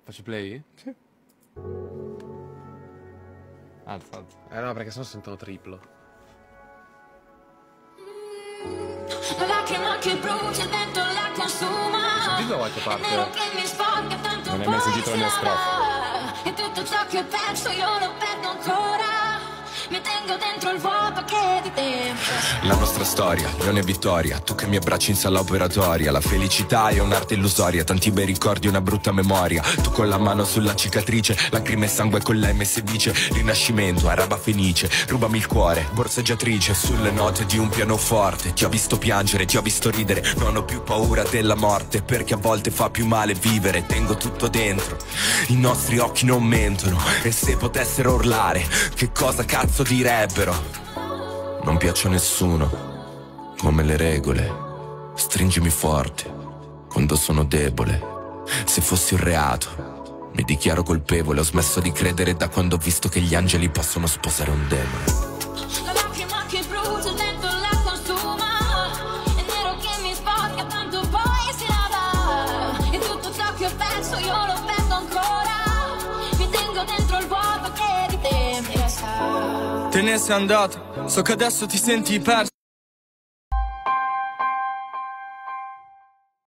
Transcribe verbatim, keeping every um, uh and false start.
Faccio play? Sì. Alza, alza. Eh no, perché sennò sentono triplo. La lacrima che brucia, il vento la consuma. Sentito da qualche parte? È nero che mi sporca, tanto Non hai mai sentito la mia strofa? e tutto ciò che ho perso io lo perdo ancora. Mi tengo dentro il vuoto che di tempo. La nostra storia non è vittoria, tu che mi abbracci in sala operatoria. La felicità è un'arte illusoria, tanti bei ricordi, una brutta memoria. Tu con la mano sulla cicatrice, lacrime e sangue con l'M si dice. Rinascimento, araba fenice, rubami il cuore, borseggiatrice. Sulle note di un pianoforte, ti ho visto piangere, ti ho visto ridere. Non ho più paura della morte, perché a volte fa più male vivere. Tengo tutto dentro, i nostri occhi non mentono. E se potessero urlare, che cosa cazzo direbbero? Non piaccio a nessuno, come le regole. Stringimi forte quando sono debole. Se fossi un reato mi dichiaro colpevole. Ho smesso di credere da quando ho visto che gli angeli possono sposare un demone. La lacrima che brucia, il vento la consuma. È nero che mi sporca, tanto poi si lava. E tutto ciò che ho perso io lo perdo ancora. Mi tengo dentro il vuoto che di te mi resta. Te ne sei andato, so che adesso ti senti perso.